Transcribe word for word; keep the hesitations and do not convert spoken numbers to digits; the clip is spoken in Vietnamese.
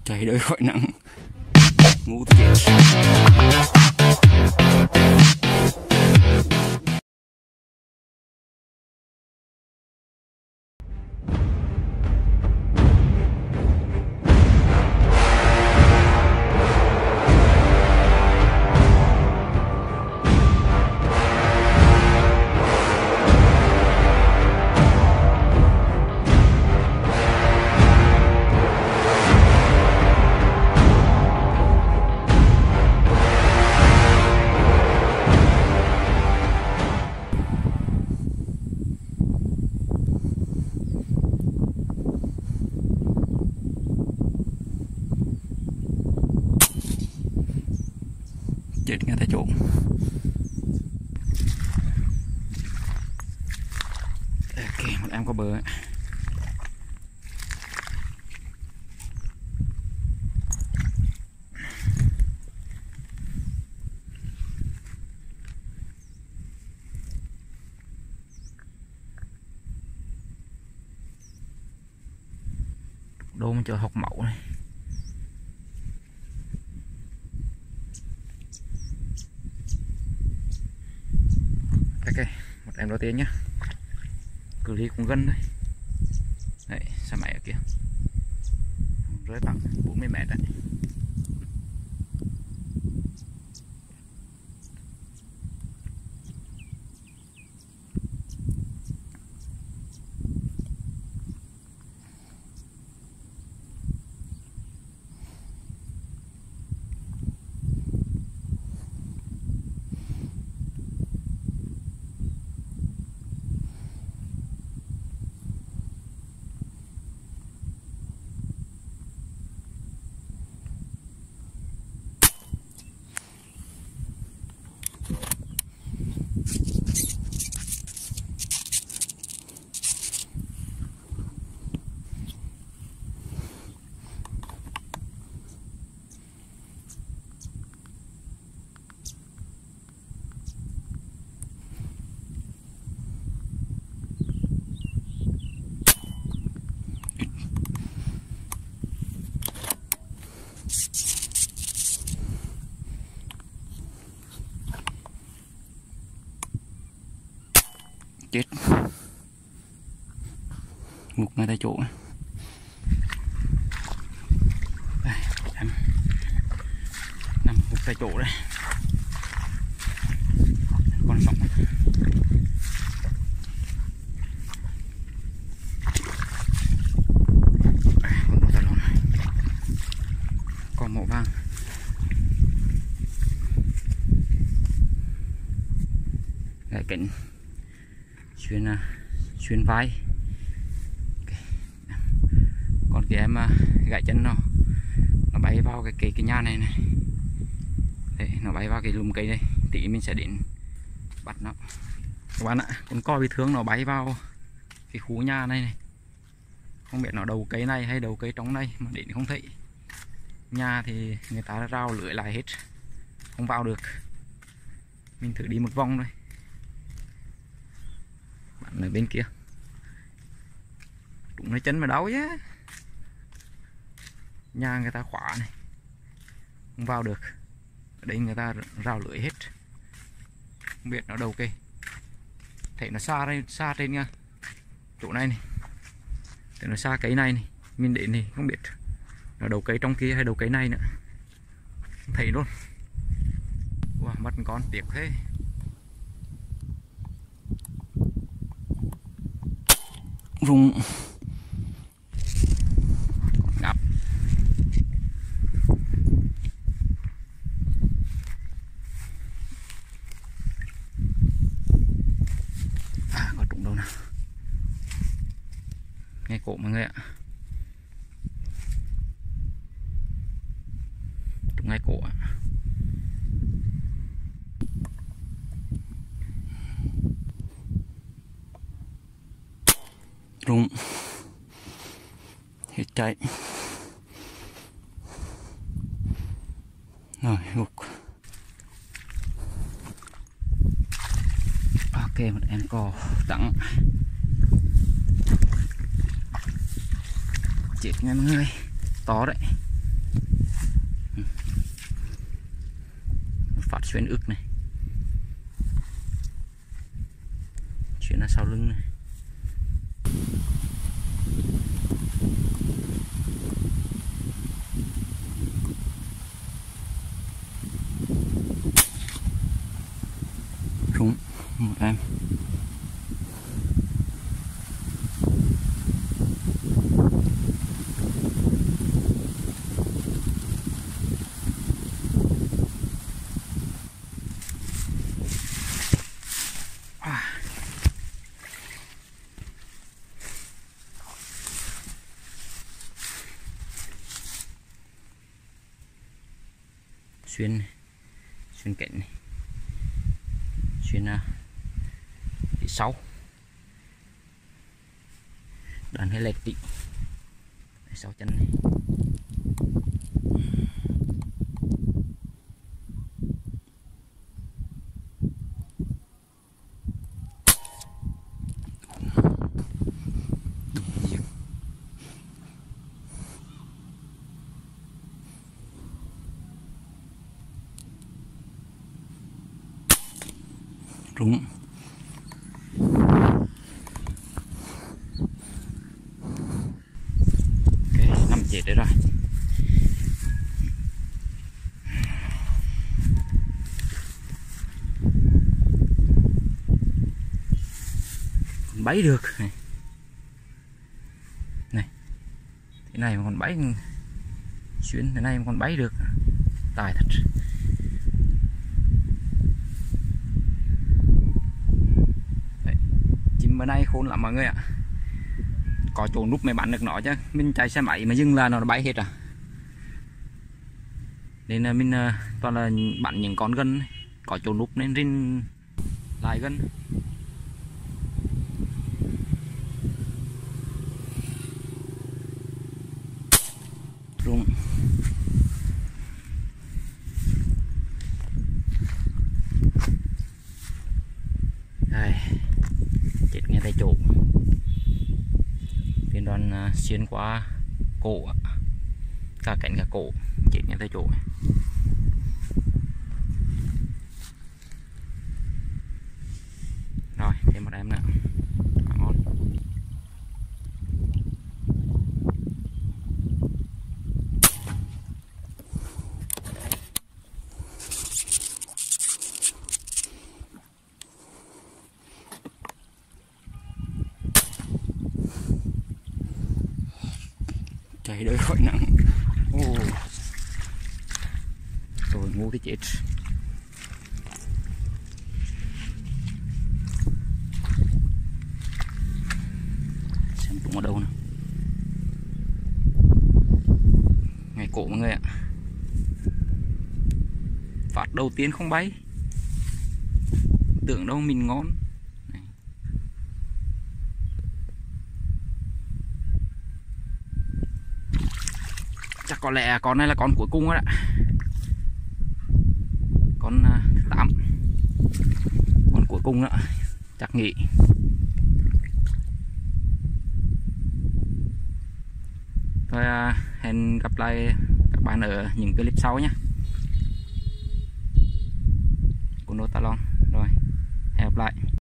Chạy đôi khỏi nặng ngủ chết. Chết ngay tại chỗ. Ok, một em có bờ ấy. Đô mình chờ học mẫu này. Ok, một em đầu tiên nhá. Cự ly cũng gần đây. Đấy, xe máy ở kia. Rơi bằng bốn mươi mét đấy. Chết. Ngục ngay tại chỗ. Đây, em nằm ngục tại chỗ đây. Còn sống. Còn đồ tài lộn. Còn màu vàng. Gãy kính. Xuyên xuyên vai. Okay. Còn cái em gãy chân nó nó bay vào cái cái, cái nhà này này. Đấy, nó bay vào cái lùm cây đây. Tí mình sẽ đến bắt nó các bạn ạ. Con coi bị thương nó bay vào cái khu nhà này này. Không biết nó đầu cây này hay đầu cây trong này mà đến không thấy. Nhà thì người ta rào lưới lại hết, không vào được. Mình thử đi một vòng thôi. Bạn ở bên kia trúng lấy chân mà đau chứ. Nhà người ta khóa này, không vào được. Ở đây người ta rào lưới hết. Không biết nó đầu cây. Thấy nó xa đây, xa trên nha. Chỗ này này. Thấy nó xa cây này này. Mình đến thì không biết nó đầu cây trong kia hay đầu cây này nữa. Không thấy luôn. Wow, mất con tiếc thế. Rung ngập. À, có trúng đâu nào. Nghe cổ mọi người ạ. Trúng ngay cổ ạ. Rung hết chạy rồi gục. Ok, một em cò tặng chết nghe mọi người, to đấy. bắt xuyên ức này, xuyên ở sau lưng này. Rúng một em. Xuyên xuyên kẽn này, xuyên uh, phía sau đàn hay lệch đi sau chân này. Rúng. Ok, nằm chết đấy rồi. Còn bẫy được này. Này. Thế này mà còn bẫy xuyên thế này mà còn bẫy được. Tài thật. Bữa nay khôn lắm mọi người ạ. Có chỗ núp mới bắn được nó chứ. Mình chạy xe máy mà dừng là nó bay hết à. Nên là mình toàn là bắn những con gân. Có chỗ núp nên rin lại gân. Rung. Đây. Chết ngay tay chỗ. Viên đoàn uh, xuyên qua cổ, cả cánh cả cổ, chết ngay tay chỗ. Rồi thêm một em nữa. Quá ngon. Chạy đỡ khỏi nặng. Oh. Rồi ngu thì chết. Xem trúng ở đâu nè. Ngay cổ mọi người ạ. Phát đầu tiên không bay. Tưởng đâu mình ngon. Chắc có lẽ con này là con cuối cùng rồi ạ. Con thứ tám. Con cuối cùng nữa. Chắc nghĩ. Thôi hẹn gặp lại các bạn ở những clip sau nhé. Con đô ta long. Rồi, hẹn gặp lại.